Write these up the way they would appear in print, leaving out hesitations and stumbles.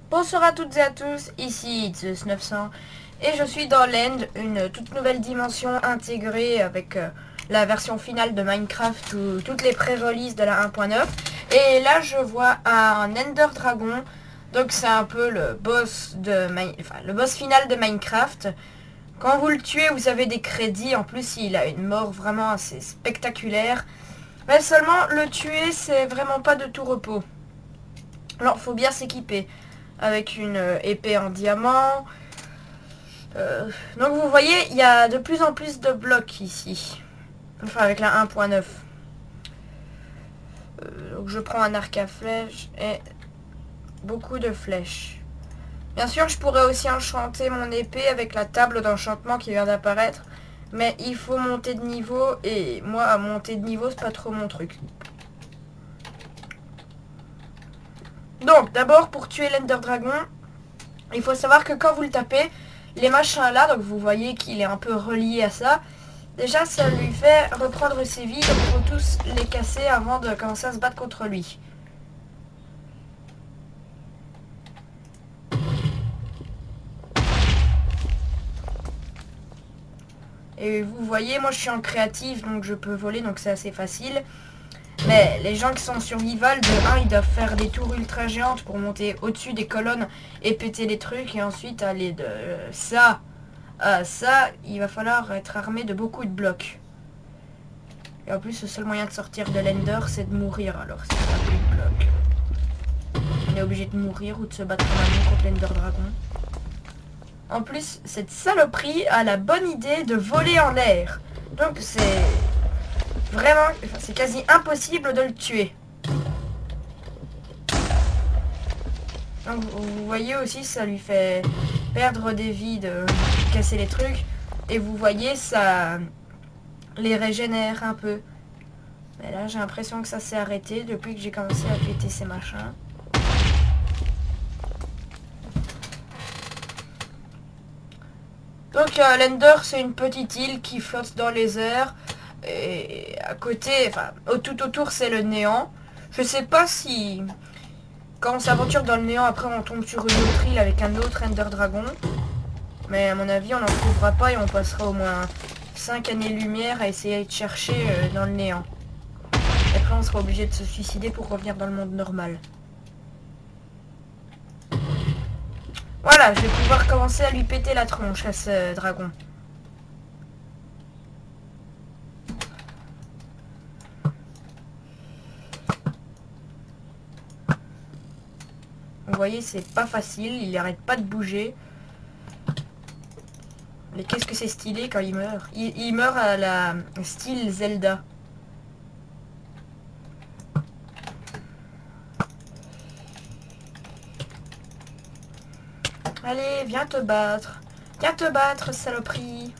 Bonsoir à toutes et à tous, ici Zeus900 et je suis dans l'End, une toute nouvelle dimension intégrée avec la version finale de Minecraft ou toutes les pré-releases de la 1.9. Et là je vois un Ender Dragon, donc c'est un peu le boss le boss final de Minecraft. Quand vous le tuez, vous avez des crédits, en plus il a une mort vraiment assez spectaculaire. Mais seulement le tuer c'est vraiment pas de tout repos. Alors faut bien s'équiper avec une épée en diamant. Donc vous voyez, il y a de plus en plus de blocs ici. Enfin avec la 1.9. Donc je prends un arc à flèches et beaucoup de flèches. Bien sûr, je pourrais aussi enchanter mon épée avec la table d'enchantement qui vient d'apparaître. Mais il faut monter de niveau et moi, monter de niveau, c'est pas trop mon truc. Donc, d'abord, pour tuer l'Ender Dragon, il faut savoir que quand vous le tapez, les machins là, donc vous voyez qu'il est un peu relié à ça. Déjà, ça lui fait reprendre ses vies, donc il faut tous les casser avant de commencer à se battre contre lui. Et vous voyez, moi je suis en créatif, donc je peux voler, donc c'est assez facile. Mais les gens qui sont en survival, de 1, ils doivent faire des tours ultra géantes pour monter au-dessus des colonnes et péter les trucs. Et ensuite aller de ça à ça, il va falloir être armé de beaucoup de blocs. Et en plus, le seul moyen de sortir de l'Ender, c'est de mourir. Alors, c'est pas plus de blocs. On est obligé de mourir ou de se battre en amont contre l'Ender Dragon. En plus, cette saloperie a la bonne idée de voler en l'air. Donc, c'est vraiment, c'est quasi impossible de le tuer. Donc, vous voyez aussi, ça lui fait perdre des vies de casser les trucs. Et vous voyez, ça les régénère un peu. Mais là, j'ai l'impression que ça s'est arrêté depuis que j'ai commencé à péter ces machins. Donc, l'Ender, c'est une petite île qui flotte dans les airs. Et à côté, enfin, tout autour, c'est le néant. Je sais pas si, quand on s'aventure dans le néant, après on tombe sur une autre île avec un autre Ender Dragon. Mais à mon avis, on n'en trouvera pas et on passera au moins 5 années-lumière à essayer de chercher dans le néant. Et après, on sera obligé de se suicider pour revenir dans le monde normal. Voilà, je vais pouvoir commencer à lui péter la tronche à ce dragon. Vous voyez, c'est pas facile, il arrête pas de bouger. Mais qu'est-ce que c'est stylé quand il meurt. Il meurt à la style Zelda. Allez, viens te battre. Viens te battre, saloperie.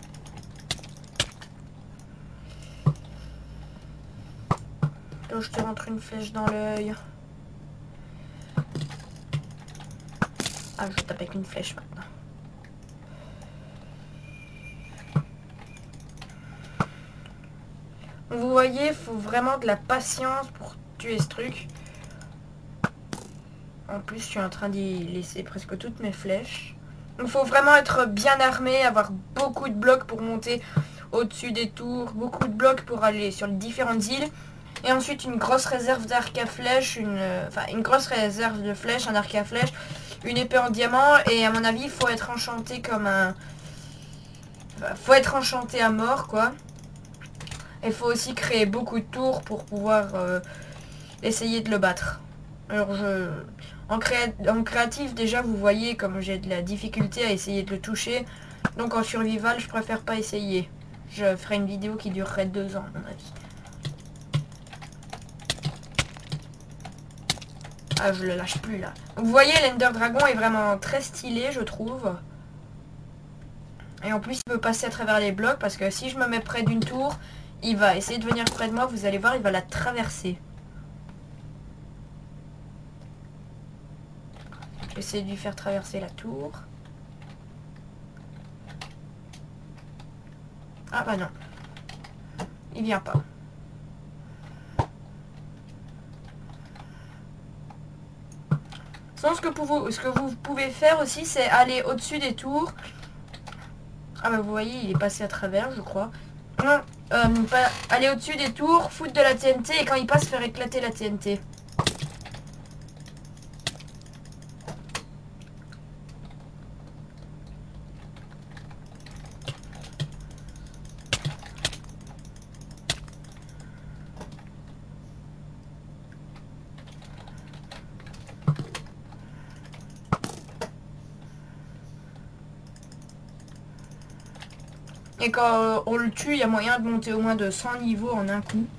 Là, je te rentre une flèche dans l'œil. Ah, je tape avec une flèche maintenant. Vous voyez, il faut vraiment de la patience pour tuer ce truc. En plus, je suis en train d'y laisser presque toutes mes flèches. Il faut vraiment être bien armé, avoir beaucoup de blocs pour monter au-dessus des tours, beaucoup de blocs pour aller sur les différentes îles. Et ensuite, une grosse réserve d'arc à flèches, une grosse réserve de flèches, un arc à flèches, une épée en diamant. Et à mon avis, il faut être enchanté comme un... Enfin, faut être enchanté à mort, quoi. Il faut aussi créer beaucoup de tours pour pouvoir essayer de le battre. Alors en créatif déjà vous voyez comme j'ai de la difficulté à essayer de le toucher. Donc en survival je préfère pas essayer. Je ferai une vidéo qui durerait 2 ans à mon avis. Ah je le lâche plus là. Donc, vous voyez l'Ender Dragon est vraiment très stylé je trouve. Et en plus il peut passer à travers les blocs parce que si je me mets près d'une tour, il va essayer de venir près de moi, vous allez voir il va la traverser. Essayer de lui faire traverser la tour. Ah bah non. Il vient pas. Sinon, ce que vous pouvez faire aussi, c'est aller au-dessus des tours. Ah bah vous voyez, il est passé à travers, je crois. Non, aller au-dessus des tours, foutre de la TNT et quand il passe, faire éclater la TNT. Et quand on le tue, il y a moyen de monter au moins de 100 niveaux en un coup.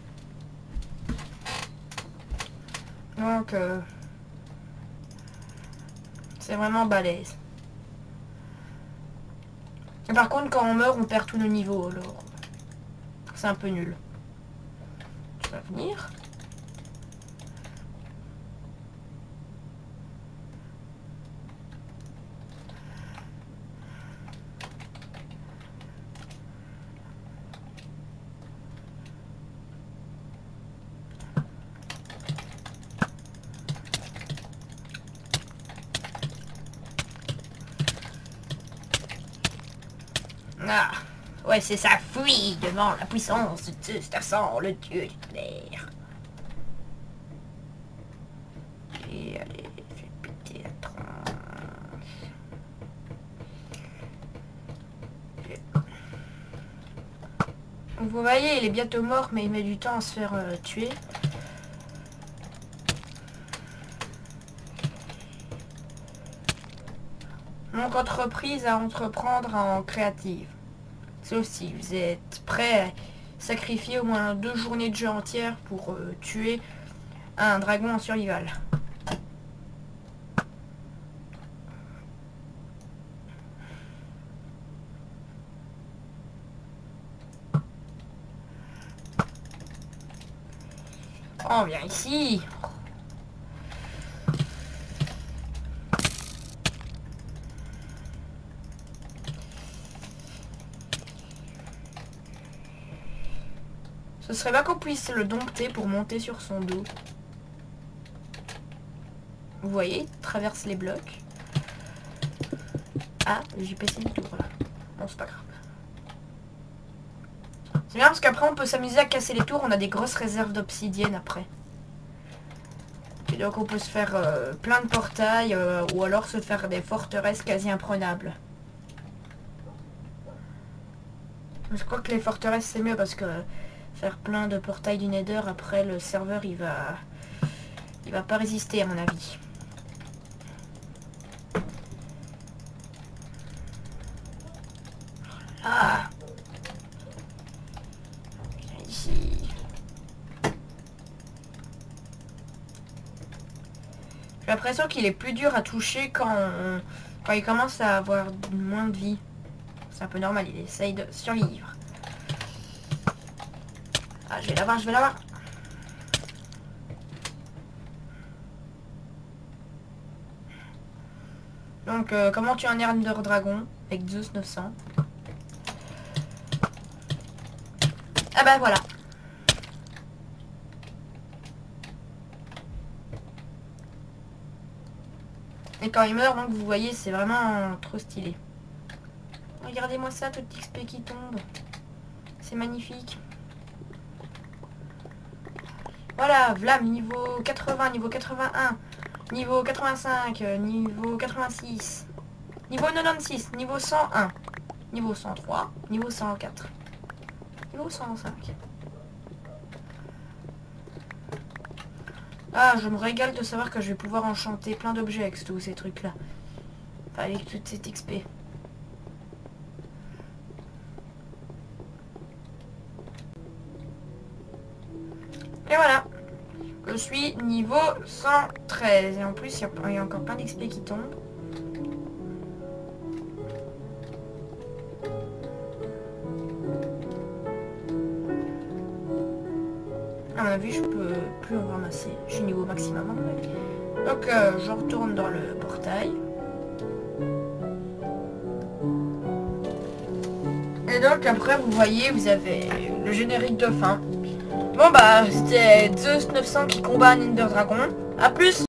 Donc, c'est vraiment balèze. Et par contre, quand on meurt, on perd tous nos niveaux. Alors, c'est un peu nul. Tu vas venir ? Ah, ouais, c'est ça, fuit devant la puissance de Zeus Tassant, le dieu du tonnerre. Et allez, je vais péter la tronche. Vous voyez, il est bientôt mort, mais il met du temps à se faire tuer. Donc, entreprise à entreprendre en créative. Sauf si vous êtes prêt à sacrifier au moins 2 journées de jeu entières pour tuer un dragon en survival. Oh, viens ici. Ce serait pas qu'on puisse le dompter pour monter sur son dos. Vous voyez, il traverse les blocs. Ah, j'ai passé le tour là. Bon, c'est pas grave. C'est bien parce qu'après on peut s'amuser à casser les tours, on a des grosses réserves d'obsidienne après. Et donc on peut se faire plein de portails ou alors se faire des forteresses quasi imprenables. Je crois que les forteresses c'est mieux parce que faire plein de portails du Nether, après le serveur il va pas résister à mon avis. Ah, viens ici. J'ai l'impression qu'il est plus dur à toucher quand il commence à avoir moins de vie. C'est un peu normal, il essaye de survivre. Ah, je vais l'avoir, je vais l'avoir. Donc, comment tuer un Ender Dragon avec Zeus 900. Ah bah voilà. Et quand il meurt, donc vous voyez, c'est vraiment trop stylé. Regardez-moi ça, tout XP qui tombe. C'est magnifique. Voilà, Vlam, niveau 80, niveau 81, niveau 85, niveau 86, niveau 96, niveau 101, niveau 103, niveau 104, niveau 105. Ah, je me régale de savoir que je vais pouvoir enchanter plein d'objets avec tous ces trucs-là. Enfin, avec toute cette XP. Et voilà. Je suis niveau 113. Et en plus, il y a encore plein d'XP qui tombent. À mon avis, je peux plus en ramasser. Je suis niveau maximum en vrai. Donc, je retourne dans le portail. Et donc, après, vous voyez, vous avez le générique de fin. Bon bah, c'était Zeus 900 qui combat un Ender Dragon. A plus!